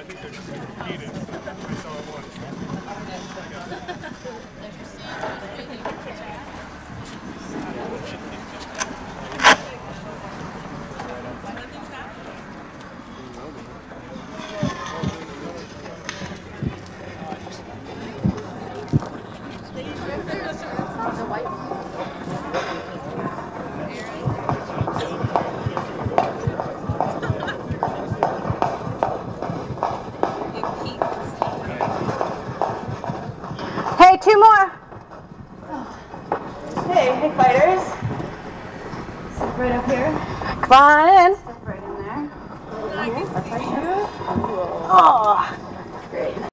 think they're just heated. That's all it was. Hey, two more. Hey fighters. Step right up here. Come on in. Step right in there. That's right here. Oh.